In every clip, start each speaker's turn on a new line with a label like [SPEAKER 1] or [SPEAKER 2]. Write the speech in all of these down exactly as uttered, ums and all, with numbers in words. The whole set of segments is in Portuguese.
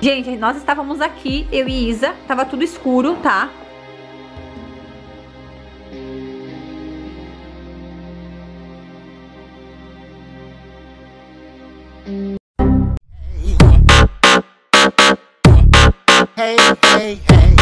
[SPEAKER 1] Gente, nós estávamos aqui, eu e Isa, tava tudo escuro, tá?
[SPEAKER 2] Hey, hey, hey.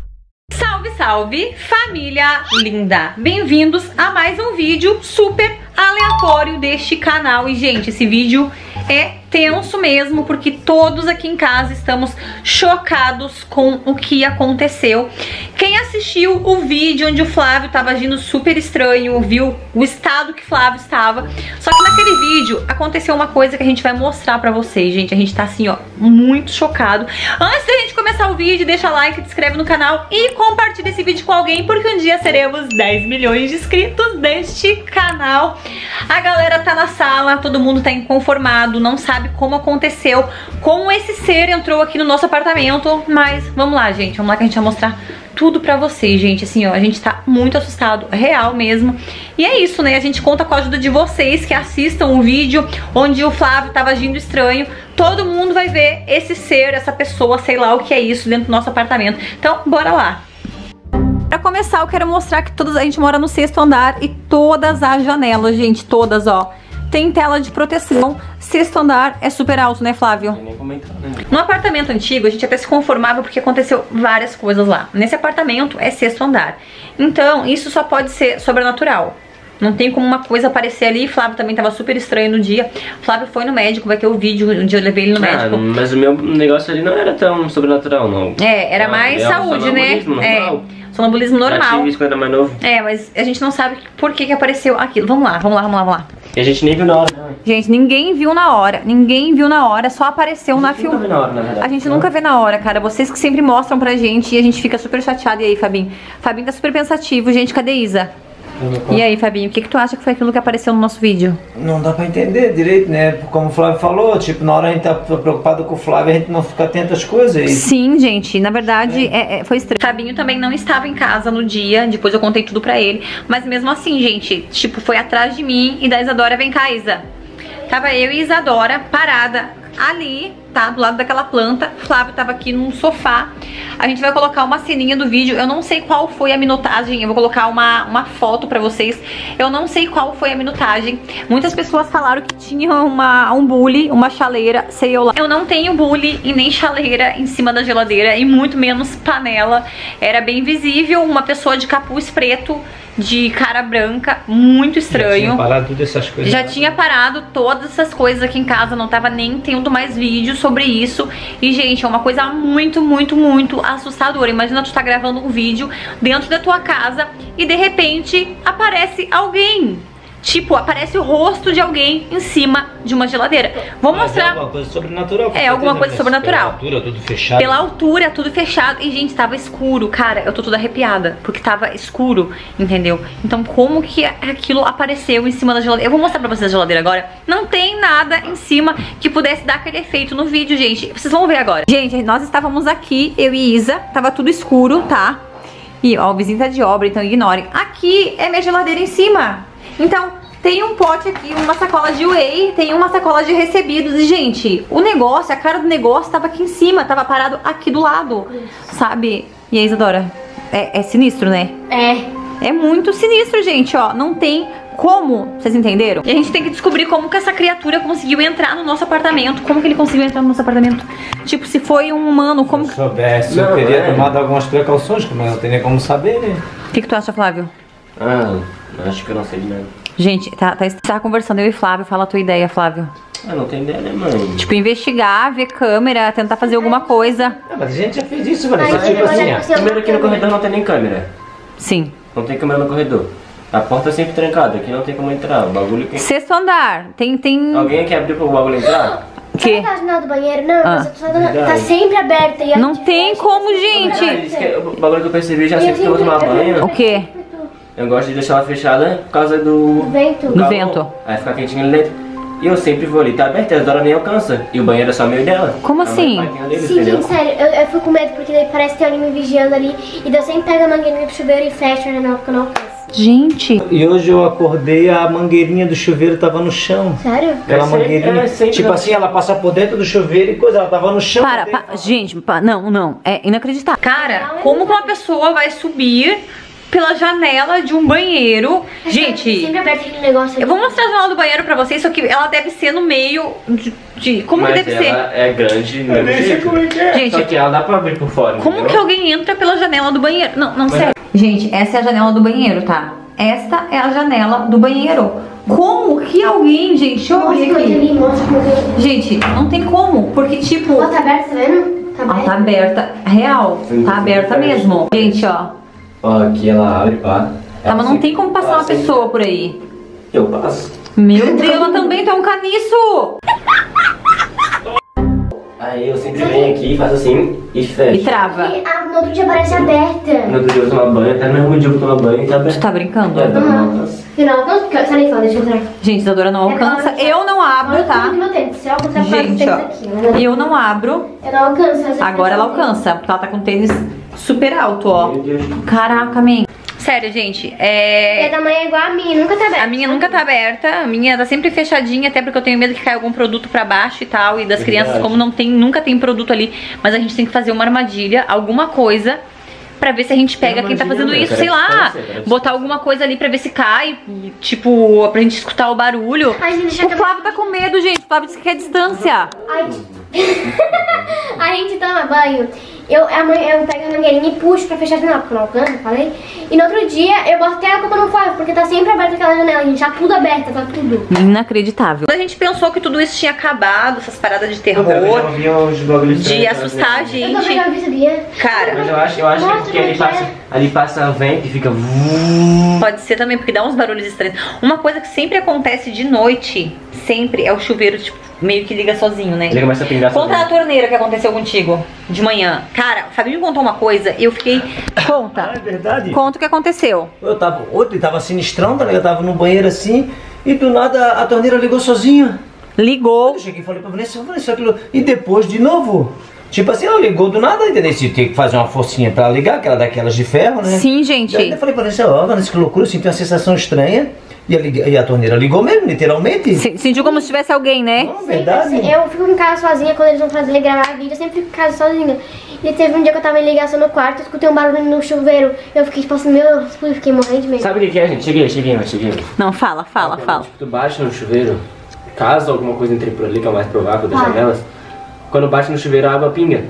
[SPEAKER 1] Salve, salve, família linda! Bem-vindos a mais um vídeo super aleatório deste canal. E, gente, esse vídeo é tenso mesmo, porque todos aqui em casa estamos chocados com o que aconteceu. Quem assistiu o vídeo onde o Flávio estava agindo super estranho, viu o estado que Flávio estava. Só que naquele vídeo aconteceu uma coisa que a gente vai mostrar pra vocês, gente. A gente tá assim, ó, muito chocado. Antes da gente começar o vídeo, deixa like, se inscreve no canal e compartilha esse vídeo com alguém, porque um dia seremos dez milhões de inscritos neste canal. A galera tá na sala, todo mundo tá inconformado, não sabe como aconteceu, como esse ser entrou aqui no nosso apartamento. Mas vamos lá, gente, vamos lá que a gente vai mostrar tudo pra vocês, gente. Assim, ó, a gente tá muito assustado, real mesmo. E é isso, né, a gente conta com a ajuda de vocês que assistam o vídeo onde o Flávio tava agindo estranho. Todo mundo vai ver esse ser, essa pessoa, sei lá o que é isso, dentro do nosso apartamento. Então, bora lá. Pra começar, eu quero mostrar que todas, a gente mora no sexto andar e todas as janelas, gente, todas, ó, tem tela de proteção. Sexto andar é super alto, né, Flávio?
[SPEAKER 3] Nem comentar, né?
[SPEAKER 1] No apartamento antigo, a gente até se conformava porque aconteceu várias coisas lá. Nesse apartamento é sexto andar. Então, isso só pode ser sobrenatural. Não tem como uma coisa aparecer ali. Flávio também tava super estranho no dia. Flávio foi no médico, vai ter o vídeo onde eu levei ele no
[SPEAKER 3] ah,
[SPEAKER 1] médico.
[SPEAKER 3] Mas o meu negócio ali não era tão sobrenatural, não.
[SPEAKER 1] É, era mais
[SPEAKER 3] é
[SPEAKER 1] saúde, né?
[SPEAKER 3] Normal.
[SPEAKER 1] É. Sonambulismo normal.
[SPEAKER 3] Já tive isso quando era mais novo.
[SPEAKER 1] É, mas a gente não sabe por que que apareceu aquilo. Vamos lá, vamos lá, vamos lá, vamos lá.
[SPEAKER 3] E a gente nem viu na hora, né?
[SPEAKER 1] Gente, ninguém viu na hora. Ninguém viu na hora, só apareceu na filme.
[SPEAKER 3] Nunca vê na hora, na verdade.
[SPEAKER 1] A gente nunca vê na hora, cara. Vocês que sempre mostram pra gente e a gente fica super chateado. E aí, Fabinho? Fabinho tá super pensativo. Gente, cadê Isa? E aí, Fabinho, o que que tu acha que foi aquilo que apareceu no nosso vídeo?
[SPEAKER 4] Não dá pra entender direito, né? Como o Flávio falou, tipo, na hora a gente tá preocupado com o Flávio, a gente não fica atento às coisas. E...
[SPEAKER 1] Sim, gente, na verdade é. É, foi estranho. Fabinho também não estava em casa no dia, depois eu contei tudo pra ele. Mas mesmo assim, gente, tipo, foi atrás de mim e da Isadora. Vem cá, Isa. Tava eu e Isadora parada ali, tá? Do lado daquela planta. Flávio tava aqui num sofá. A gente vai colocar uma ceninha do vídeo. Eu não sei qual foi a minutagem. Eu vou colocar uma, uma foto pra vocês. Eu não sei qual foi a minutagem. Muitas pessoas falaram que tinha uma, um bule, uma chaleira, sei eu lá. Eu não tenho bule e nem chaleira em cima da geladeira, e muito menos panela. Era bem visível uma pessoa de capuz preto, de cara branca, muito estranho.
[SPEAKER 4] Já tinha parado todas essas coisas.
[SPEAKER 1] Já tinha parado todas essas coisas aqui em casa, não tava nem tendo mais vídeos sobre isso. E, gente, é uma coisa muito, muito, muito assustadora. Imagina tu tá gravando um vídeo dentro da tua casa e de repente aparece alguém. Tipo, aparece o rosto de alguém em cima de uma geladeira. Vou
[SPEAKER 4] Mas
[SPEAKER 1] mostrar.
[SPEAKER 4] É alguma coisa sobrenatural.
[SPEAKER 1] É, alguma coisa sobrenatural.
[SPEAKER 4] Pela altura, tudo fechado.
[SPEAKER 1] Pela altura, tudo fechado. E, gente, tava escuro. Cara, eu tô toda arrepiada, porque tava escuro, entendeu? Então, como que aquilo apareceu em cima da geladeira? Eu vou mostrar pra vocês a geladeira agora. Não tem nada em cima que pudesse dar aquele efeito no vídeo, gente. Vocês vão ver agora. Gente, nós estávamos aqui, eu e Isa. Tava tudo escuro, tá? E, ó, o vizinho tá de obra, então ignorem. Aqui é minha geladeira em cima. Então, tem um pote aqui, uma sacola de whey, tem uma sacola de recebidos. E, gente, o negócio, a cara do negócio tava aqui em cima, tava parado aqui do lado, sabe? E aí, Isadora, é, é sinistro, né?
[SPEAKER 5] É.
[SPEAKER 1] É muito sinistro, gente, ó. Não tem como, vocês entenderam? E a gente tem que descobrir como que essa criatura conseguiu entrar no nosso apartamento. Como que ele conseguiu entrar no nosso apartamento? Tipo, se foi um humano, como que...
[SPEAKER 4] Se eu soubesse,
[SPEAKER 3] Não,
[SPEAKER 4] eu teria
[SPEAKER 3] é.
[SPEAKER 4] tomado algumas precauções, mas não teria como saber, né?
[SPEAKER 1] O que que tu acha, Flávio?
[SPEAKER 3] Ah, acho que eu não sei de nada.
[SPEAKER 1] Gente, tá, tá, tá conversando eu e Flávio. Fala a tua ideia, Flávio.
[SPEAKER 3] Ah, não tem ideia, né, mãe?
[SPEAKER 1] Tipo, investigar, ver câmera, tentar fazer alguma coisa.
[SPEAKER 4] Ah, mas a gente já fez isso, Vanessa.
[SPEAKER 5] Ai,
[SPEAKER 4] Tipo assim,
[SPEAKER 5] olha,
[SPEAKER 4] ó.
[SPEAKER 5] você-
[SPEAKER 3] Primeiro aqui no corredor não tem nem câmera.
[SPEAKER 1] Sim.
[SPEAKER 3] Não tem câmera no corredor. A porta é sempre trancada, aqui não tem como entrar. O bagulho que...
[SPEAKER 1] Sexto andar. Tem, tem...
[SPEAKER 3] Alguém aqui abriu pro bagulho entrar?
[SPEAKER 1] O quê?
[SPEAKER 5] Sabe a janela do banheiro? Não,
[SPEAKER 1] Ah.
[SPEAKER 5] mas a janela tá sempre aberta. E a
[SPEAKER 1] Não
[SPEAKER 5] gente
[SPEAKER 1] tem
[SPEAKER 5] fecha,
[SPEAKER 1] como,
[SPEAKER 5] assim,
[SPEAKER 1] gente.
[SPEAKER 3] Ah, isso que é- o bagulho que eu percebi já
[SPEAKER 5] E
[SPEAKER 3] sempre que eu vou tomar banho.
[SPEAKER 1] O quê?
[SPEAKER 3] Eu gosto de deixar ela fechada por causa do...
[SPEAKER 5] Do vento.
[SPEAKER 1] Do
[SPEAKER 3] calor.
[SPEAKER 1] vento.
[SPEAKER 3] Aí fica quentinho ali dentro. E eu sempre vou ali, tá aberto, a Dora nem alcança. E o banheiro é só meio dela.
[SPEAKER 1] Como
[SPEAKER 3] A
[SPEAKER 1] assim?
[SPEAKER 3] mangueirinha deles,
[SPEAKER 5] Sim,
[SPEAKER 3] entendeu?
[SPEAKER 5] gente, sério, eu, eu fico com medo porque daí parece que tem alguém me vigiando ali. E daí eu sempre pego a mangueirinha pro chuveiro e fecho a janela porque eu não alcanço.
[SPEAKER 1] Gente,
[SPEAKER 4] E hoje eu acordei, a mangueirinha do chuveiro tava no chão.
[SPEAKER 5] Sério?
[SPEAKER 4] Aquela
[SPEAKER 3] É sempre-
[SPEAKER 4] mangueirinha,
[SPEAKER 3] é sempre
[SPEAKER 4] tipo
[SPEAKER 3] assim.
[SPEAKER 4] assim, ela passa por dentro do chuveiro e coisa, ela tava no chão.
[SPEAKER 1] para, pa- gente, pa- não, não, é inacreditável. Cara, como que uma pessoa vai subir pela janela de um banheiro? Gente,
[SPEAKER 5] Sempre aberto aquele negócio
[SPEAKER 1] eu vou mostrar a janela do banheiro pra vocês, só que ela deve ser no meio de... de- como
[SPEAKER 3] Mas
[SPEAKER 1] que deve
[SPEAKER 3] ela
[SPEAKER 1] ser?
[SPEAKER 3] é grande, no mesmo jeito.
[SPEAKER 1] é. Gente,
[SPEAKER 3] Só que ela dá pra abrir por fora,
[SPEAKER 1] como
[SPEAKER 3] entendeu?
[SPEAKER 1] que alguém entra pela janela do banheiro? Não, não,
[SPEAKER 3] Mas-
[SPEAKER 1] sério. Gente, essa é a janela do banheiro, tá? Esta é a janela do banheiro. Como que alguém, gente, olha
[SPEAKER 5] Mostra como é que
[SPEAKER 1] aqui.
[SPEAKER 5] ali, mostra como é que ali.
[SPEAKER 1] Gente, não tem como, porque tipo...
[SPEAKER 5] Ó, tá aberto, tá vendo? Tá
[SPEAKER 1] Ela
[SPEAKER 5] aberto.
[SPEAKER 1] tá aberta, real,
[SPEAKER 3] Sim,
[SPEAKER 1] tá
[SPEAKER 3] sim,
[SPEAKER 1] aberta
[SPEAKER 3] sim.
[SPEAKER 1] mesmo. Gente, ó.
[SPEAKER 3] Ó, aqui ela abre, pá.
[SPEAKER 1] Tá, mas não tem como passar uma pessoa por aí.
[SPEAKER 3] Eu passo.
[SPEAKER 1] Meu Deus, ela também tem um caniço.
[SPEAKER 3] Aí eu sempre venho aqui, faço assim e
[SPEAKER 1] E
[SPEAKER 3] fecho.
[SPEAKER 1] trava.
[SPEAKER 5] E, ah, no outro dia parece aberta.
[SPEAKER 3] No outro dia eu tomo banho, até no mesmo dia eu tomo banho e tá aberto.
[SPEAKER 1] Tu tá brincando?
[SPEAKER 3] É, tá bom, tá.
[SPEAKER 5] Final, não, sai nem fala, deixa eu entrar.
[SPEAKER 1] Gente, Isadora não alcança. Eu não abro, tá?
[SPEAKER 5] Se eu alcançar quatro
[SPEAKER 1] Gente,
[SPEAKER 5] tênis
[SPEAKER 1] ó.
[SPEAKER 5] aqui, né?
[SPEAKER 1] Eu não abro.
[SPEAKER 5] Eu não alcanço. mas eu
[SPEAKER 1] Agora ela
[SPEAKER 5] alcanço.
[SPEAKER 1] alcança, porque ela tá com tênis super alto, ó.
[SPEAKER 3] Meu Deus.
[SPEAKER 1] Caraca, man. Sério, gente,
[SPEAKER 5] E a
[SPEAKER 1] é...
[SPEAKER 5] da mãe é igual a minha, nunca tá aberta.
[SPEAKER 1] A minha nunca tá aberta, a minha tá sempre fechadinha, até porque eu tenho medo que caia algum produto pra baixo e tal. E das
[SPEAKER 3] Verdade.
[SPEAKER 1] crianças, como não tem, nunca tem produto ali, mas a gente tem que fazer uma armadilha, alguma coisa, pra ver se a gente pega
[SPEAKER 3] Tem
[SPEAKER 1] quem tá
[SPEAKER 3] armadilha
[SPEAKER 1] fazendo
[SPEAKER 3] mesmo,
[SPEAKER 1] isso, sei
[SPEAKER 3] parece-
[SPEAKER 1] lá.
[SPEAKER 3] parece- parece.
[SPEAKER 1] Botar alguma coisa ali pra ver se cai, tipo, pra gente escutar o barulho.
[SPEAKER 5] Ai, gente, deixa
[SPEAKER 1] O
[SPEAKER 5] eu-
[SPEAKER 1] Flávio tá com medo, gente, o Flávio disse que quer distância.
[SPEAKER 5] Ai. A gente toma banho. Eu, a mãe, eu pego a mangueirinha e puxo pra fechar a janela, porque eu não alcanço, eu falei. E no outro dia eu boto até a culpa no Flávio, porque tá sempre aberta aquela janela, gente. Tá tudo aberta, tá tudo.
[SPEAKER 1] Inacreditável. A gente pensou que tudo isso tinha acabado, essas paradas de terror,
[SPEAKER 3] Eu vi os bagulhos
[SPEAKER 1] de
[SPEAKER 3] estranhos,
[SPEAKER 1] assustar a
[SPEAKER 3] né?
[SPEAKER 5] Eu também
[SPEAKER 1] gente.
[SPEAKER 5] já vi, sabia?
[SPEAKER 1] Cara,
[SPEAKER 3] Mas eu acho, eu acho que é
[SPEAKER 5] Mostra
[SPEAKER 3] porque
[SPEAKER 5] como
[SPEAKER 3] ali
[SPEAKER 5] que é.
[SPEAKER 3] passa, ali passa vento e fica...
[SPEAKER 1] pode ser também, porque dá uns barulhos estranhos. Uma coisa que sempre acontece de noite, sempre, é o chuveiro, tipo, meio que liga sozinho, né?
[SPEAKER 3] Ele começa a pingar
[SPEAKER 1] Conta a
[SPEAKER 3] sozinho.
[SPEAKER 1] torneira que aconteceu contigo de manhã. Cara, o Fabinho me contou uma coisa e eu fiquei... Conta.
[SPEAKER 4] É verdade.
[SPEAKER 1] Conta o que aconteceu.
[SPEAKER 4] Eu tava, ontem tava sinistrão, tá ligado? Eu tava no banheiro assim, e do nada a torneira ligou sozinha.
[SPEAKER 1] Ligou.
[SPEAKER 4] Eu cheguei e falei pra Vanessa, Vanessa, aquilo. E depois de novo. Tipo assim, ela ligou do nada, entendeu? Se tem que fazer uma forcinha pra ligar, que ela é daquelas de ferro, né?
[SPEAKER 1] Sim, gente.
[SPEAKER 4] Daí eu falei pra Vanessa, ó, Vanessa, que loucura, eu senti uma sensação estranha. E a, lig- e a torneira ligou mesmo, literalmente.
[SPEAKER 1] Se- Sentiu como se tivesse alguém, né?
[SPEAKER 4] Não, verdade.
[SPEAKER 5] Assim, eu fico em casa sozinha quando eles vão fazer gravar vídeo, eu sempre fico em casa sozinha. E teve um dia que eu tava em ligação no quarto, eu escutei um barulho no chuveiro. Eu fiquei tipo assim, meu Deus, eu fiquei morrendo de medo.
[SPEAKER 3] Sabe o que que é, gente? Cheguei, cheguei, mas cheguei.
[SPEAKER 1] Não, fala, fala,
[SPEAKER 3] Quando,
[SPEAKER 1] fala.
[SPEAKER 3] Tipo, tu bate no chuveiro, caso alguma coisa entre por ali, que é o mais provável das
[SPEAKER 5] Ah.
[SPEAKER 3] janelas, quando bate no chuveiro a água pinga.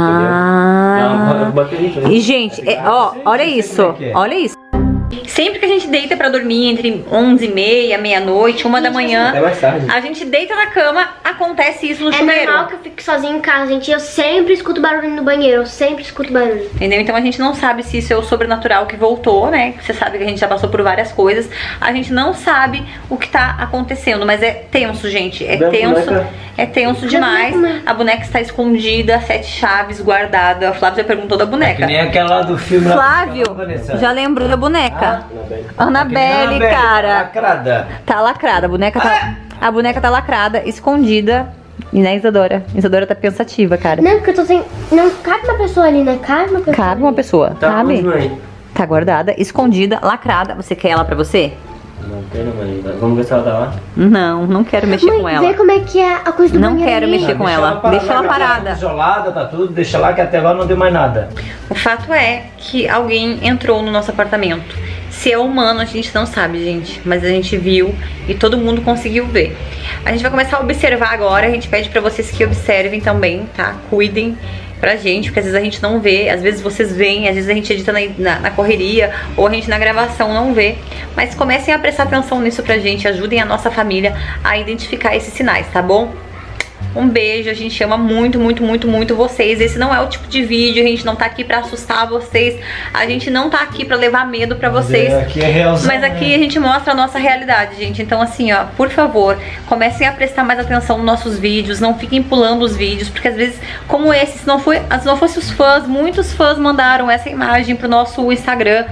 [SPEAKER 1] Ah.
[SPEAKER 3] Entendeu? Eu botei isso, né?
[SPEAKER 1] E, gente, é- ó, olha isso,
[SPEAKER 4] como é que é.
[SPEAKER 1] olha isso. Sempre que a gente deita pra dormir entre onze e meia, meia-noite, uma da manhã,
[SPEAKER 3] Até mais tarde.
[SPEAKER 1] a gente deita na cama, acontece isso no
[SPEAKER 5] É
[SPEAKER 1] chuveiro.
[SPEAKER 5] normal que eu fique sozinha em casa, gente. Eu sempre escuto barulho no banheiro, eu sempre escuto barulho.
[SPEAKER 1] Entendeu? Então a gente não sabe se isso é o sobrenatural que voltou, né? Você sabe que a gente já passou por várias coisas. A gente não sabe o que tá acontecendo, mas é tenso, gente. É
[SPEAKER 3] Da
[SPEAKER 1] tenso.
[SPEAKER 3] boneca.
[SPEAKER 1] É tenso
[SPEAKER 5] Da
[SPEAKER 1] demais.
[SPEAKER 5] boneca.
[SPEAKER 1] A boneca está escondida, sete chaves, guardada. A Flávia já perguntou da
[SPEAKER 4] Que
[SPEAKER 1] boneca.
[SPEAKER 4] nem aquela lá do filme lá.
[SPEAKER 1] Flávio
[SPEAKER 4] Vanessa.
[SPEAKER 1] já lembrou da boneca.
[SPEAKER 3] Ainda bem.
[SPEAKER 4] Que nem a
[SPEAKER 1] Annabelle,
[SPEAKER 4] Annabelle,
[SPEAKER 1] cara.
[SPEAKER 4] lacrada.
[SPEAKER 1] Tá lacrada. A boneca tá. A boneca tá lacrada, escondida. E né, Isadora? Isadora tá pensativa, cara.
[SPEAKER 5] Não, porque eu tô sem. Não cabe uma pessoa ali, né? Cabe uma pessoa.
[SPEAKER 1] Cabe uma pessoa.
[SPEAKER 3] Tá
[SPEAKER 1] Cabe.
[SPEAKER 3] onde, mãe?
[SPEAKER 1] Tá guardada, escondida, lacrada. Você quer ela pra você?
[SPEAKER 3] Não quero, mãe. Vamos ver se ela tá lá.
[SPEAKER 1] Não, não quero mexer
[SPEAKER 5] Mãe,
[SPEAKER 1] com
[SPEAKER 5] vê
[SPEAKER 1] ela.
[SPEAKER 5] como é que é a coisa do
[SPEAKER 1] Não
[SPEAKER 5] banheiro
[SPEAKER 1] quero
[SPEAKER 5] ali.
[SPEAKER 1] mexer com ela. Deixa ela parada.
[SPEAKER 4] Isolada, tá tudo, deixa lá que até agora não deu mais nada.
[SPEAKER 1] O fato é que alguém entrou no nosso apartamento. Se é humano, a gente não sabe, gente. Mas a gente viu e todo mundo conseguiu ver. A gente vai começar a observar agora. A gente pede pra vocês que observem também, tá? Cuidem pra gente, porque às vezes a gente não vê. Às vezes vocês veem, às vezes a gente edita na, na, na correria, ou a gente na gravação não vê. Mas comecem a prestar atenção nisso pra gente. Ajudem a nossa família a identificar esses sinais, tá bom? Um beijo, a gente ama muito, muito, muito, muito vocês. Esse não é o tipo de vídeo, a gente não tá aqui pra assustar vocês. A gente não tá aqui pra levar medo pra vocês.
[SPEAKER 4] Aqui é realzão,
[SPEAKER 1] Mas aqui a gente mostra a nossa realidade, gente. Então assim, ó, por favor, comecem a prestar mais atenção nos nossos vídeos. Não fiquem pulando os vídeos, porque às vezes, como esse, se não, foi, se não fosse os fãs, muitos fãs mandaram essa imagem pro nosso Instagram.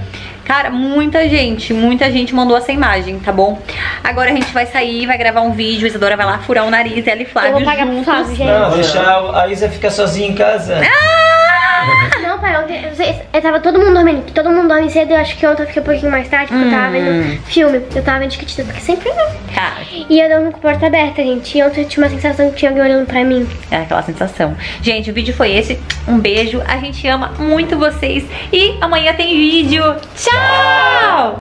[SPEAKER 1] Cara, muita gente, muita gente mandou essa imagem, tá bom? Agora a gente vai sair, vai gravar um vídeo, a Isadora vai lá furar o nariz, ela e Flávio
[SPEAKER 5] Eu vou pagar pro
[SPEAKER 1] juntos.
[SPEAKER 5] Flávio, gente.
[SPEAKER 4] Não, deixar a Isa ficar sozinha em casa.
[SPEAKER 5] Não, pai, ontem eu, eu tava todo mundo dormindo, que todo mundo dorme cedo, eu acho que ontem eu fiquei um pouquinho mais tarde, porque eu tava vendo filme, eu tava vendo Chiquititas, porque sempre não.
[SPEAKER 1] Cara,
[SPEAKER 5] E eu dormi com a porta aberta, gente, e ontem eu tinha uma sensação que tinha alguém olhando pra mim.
[SPEAKER 1] é aquela sensação. Gente, o vídeo foi esse. Um beijo, a gente ama muito vocês. E amanhã tem vídeo. Tchau!